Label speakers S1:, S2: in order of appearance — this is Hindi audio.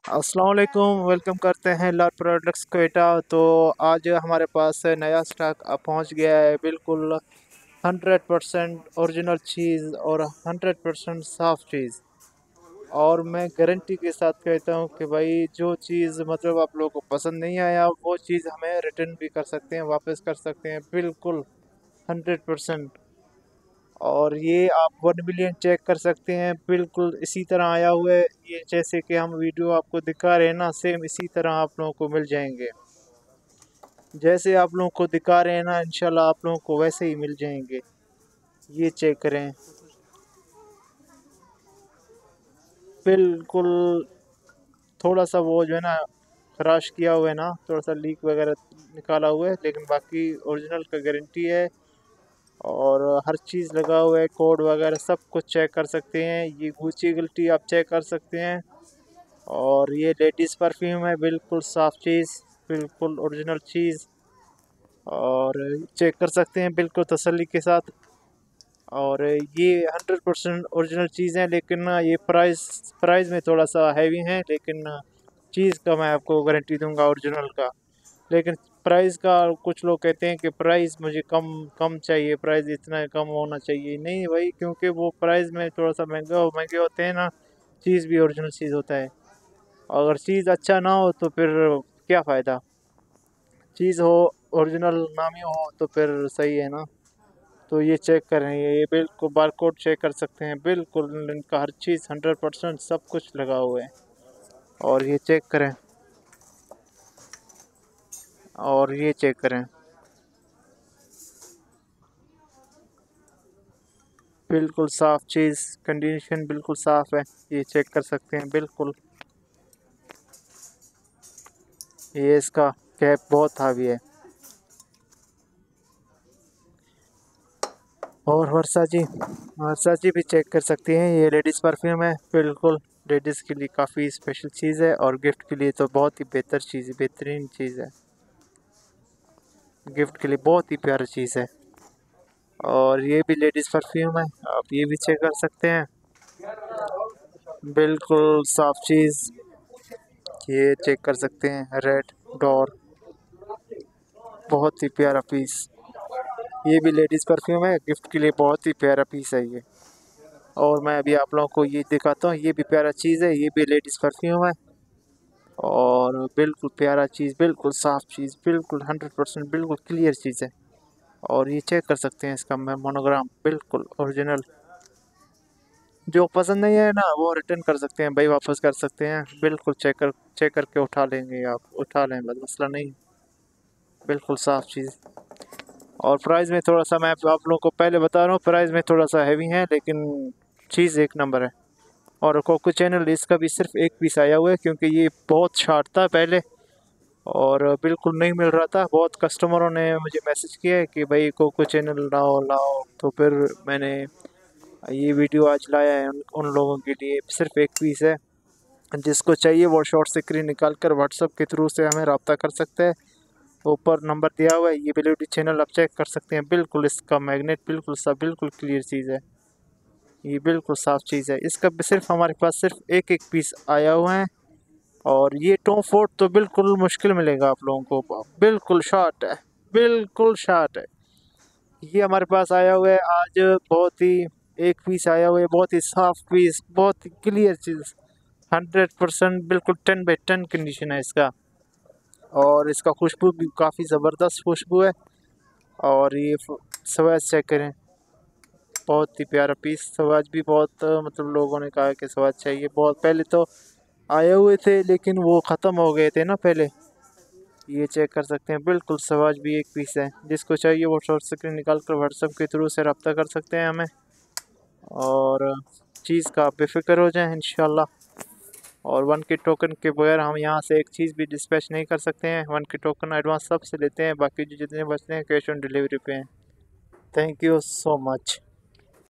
S1: अस्सलाम वालेकुम, वेलकम करते हैं लाल प्रोडक्ट्स क्वेटा। तो आज हमारे पास नया स्टॉक पहुंच गया है, बिल्कुल 100% ओरिजिनल चीज़ और 100% साफ़ चीज़। और मैं गारंटी के साथ कहता हूं कि भाई जो चीज़ मतलब आप लोगों को पसंद नहीं आया वो चीज़ हमें रिटर्न भी कर सकते हैं, वापस कर सकते हैं, बिल्कुल 100%। और ये आप 1 मिलियन चेक कर सकते हैं, बिल्कुल इसी तरह आया हुआ है। ये जैसे कि हम वीडियो आपको दिखा रहे हैं ना, सेम इसी तरह आप लोगों को मिल जाएंगे। जैसे आप लोगों को दिखा रहे हैं ना, इंशाल्लाह आप लोगों को वैसे ही मिल जाएंगे। ये चेक करें, बिल्कुल। थोड़ा सा वो जो है ना क्रश किया हुआ है ना, थोड़ा सा लीक वगैरह निकाला हुआ है, लेकिन बाकी ओरिजिनल का गारंटी है। और हर चीज़ लगा हुआ है, कोड वगैरह सब कुछ चेक कर सकते हैं। ये गुची गिल्टी आप चेक कर सकते हैं। और ये लेडीज़ परफ्यूम है, बिल्कुल साफ़ चीज़, बिल्कुल ओरिजिनल चीज़। और चेक कर सकते हैं बिल्कुल तसल्ली के साथ। और ये 100% ओरिजिनल चीज़ है, लेकिन ना ये प्राइस में थोड़ा सा हैवी है, लेकिन चीज़ का मैं आपको गारंटी दूंगा ओरिजिनल का। लेकिन प्राइस का कुछ लोग कहते हैं कि प्राइस मुझे कम कम चाहिए, प्राइस इतना कम होना चाहिए। नहीं भाई, क्योंकि वो प्राइस में थोड़ा सा महंगे होते हैं ना, चीज़ भी ओरिजिनल चीज़ होता है। अगर चीज़ अच्छा ना हो तो फिर क्या फ़ायदा। चीज़ हो ओरिजिनल नामी हो तो फिर सही है ना। तो ये चेक करें, ये बिल्कुल बारकोड चेक कर सकते हैं, बिल्कुल इनका हर चीज़ 100% सब कुछ लगा हुआ है। और ये चेक करें, और ये चेक करें, बिल्कुल साफ़ चीज़, कंडीशन बिल्कुल साफ़ है। ये चेक कर सकते हैं बिल्कुल। ये इसका कैप बहुत हावी है। और वर्साची भी चेक कर सकती हैं, ये लेडीज़ परफ्यूम है, बिल्कुल लेडीज़ के लिए काफ़ी स्पेशल चीज़ है। और गिफ्ट के लिए तो बहुत ही बेहतरीन चीज़ है। गिफ्ट के लिए बहुत ही प्यारी चीज़ है। और ये भी लेडीज़ परफ्यूम है, आप ये भी चेक कर सकते हैं, बिल्कुल साफ चीज़। ये चेक कर सकते हैं, रेड डोर, बहुत ही प्यारा पीस। ये भी लेडीज़ परफ्यूम है, गिफ्ट के लिए बहुत ही प्यारा पीस है ये। और मैं अभी आप लोगों को ये दिखाता हूँ, ये भी प्यारा चीज़ है, ये भी लेडीज़ परफ्यूम है। और बिल्कुल प्यारा चीज़, बिल्कुल साफ चीज़, बिल्कुल 100% बिल्कुल क्लियर चीज़ है। और ये चेक कर सकते हैं, इसका मोनोग्राम बिल्कुल ओरिजिनल। जो पसंद नहीं है ना वो रिटर्न कर सकते हैं भाई, वापस कर सकते हैं, बिल्कुल चेक करके उठा लेंगे, आप उठा लें, बस मसला नहीं। बिल्कुल साफ़ चीज़। और प्राइस में थोड़ा सा मैं आप लोगों को पहले बता रहा हूँ, प्राइस में थोड़ा सा हैवी है, लेकिन चीज़ एक नंबर है। और कोको चैनल इसका भी सिर्फ एक पीस आया हुआ है, क्योंकि ये बहुत शार्ट था पहले और बिल्कुल नहीं मिल रहा था। बहुत कस्टमरों ने मुझे मैसेज किया है कि भाई कोको चैनल लाओ लाओ, तो फिर मैंने ये वीडियो आज लाया है उन लोगों के लिए। सिर्फ एक पीस है, जिसको चाहिए वो शॉर्ट स्क्रीन निकाल कर व्हाट्सएप के थ्रू से हमें रब्ता कर सकते हैं। ऊपर नंबर दिया हुआ है, ये वेलिडिटी चैनल आप चेक कर सकते हैं। बिल्कुल इसका मैग्नेट बिल्कुल सब बिल्कुल क्लियर चीज़ है, ये बिल्कुल साफ़ चीज़ है। इसका सिर्फ हमारे पास सिर्फ एक एक पीस आया हुआ है। और ये टॉम फोर्ड तो बिल्कुल मुश्किल मिलेगा आप लोगों को, बिल्कुल शॉर्ट है, बिल्कुल शॉर्ट है। ये हमारे पास आया हुआ है आज, बहुत ही एक पीस आया हुआ है, बहुत ही साफ पीस, बहुत ही क्लियर चीज़, 100% बिल्कुल 10/10 कंडीशन है इसका। और इसका खुशबू भी काफ़ी ज़बरदस्त खुशबू है। और ये स्वैच चेक करें, बहुत ही प्यारा पीस। स्वैच भी बहुत मतलब लोगों ने कहा कि स्वैच चाहिए, बहुत पहले तो आए हुए थे लेकिन वो ख़त्म हो गए थे ना पहले। ये चेक कर सकते हैं, बिल्कुल स्वैच भी एक पीस है। जिसको चाहिए वो शॉर्ट स्क्रीन निकाल कर व्हाट्सएप के थ्रू से रब्ता कर सकते हैं हमें। और चीज़ का आप बेफिक्र हो जाएं इंशाल्लाह। और 1 के टोकन के बगैर हम यहाँ से एक चीज़ भी डिस्पैच नहीं कर सकते हैं। 1 के टोकन एडवांस सबसे लेते हैं, बाकी जो जितने बचते हैं कैश ऑन डिलीवरी पे हैं। Thank you so much.